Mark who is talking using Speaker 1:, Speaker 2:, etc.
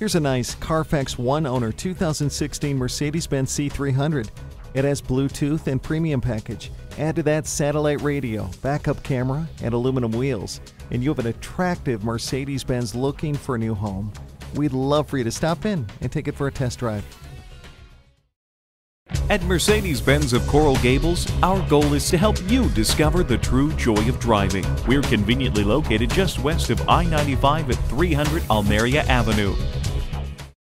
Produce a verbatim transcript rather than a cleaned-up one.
Speaker 1: Here's a nice CarFax one-owner two thousand sixteen Mercedes-Benz C three hundred. It has Bluetooth and premium package. Add to that satellite radio, backup camera, and aluminum wheels, and you have an attractive Mercedes-Benz looking for a new home. We'd love for you to stop in and take it for a test drive.
Speaker 2: At Mercedes-Benz of Coral Gables, our goal is to help you discover the true joy of driving. We're conveniently located just west of I ninety-five at three hundred Almeria Avenue.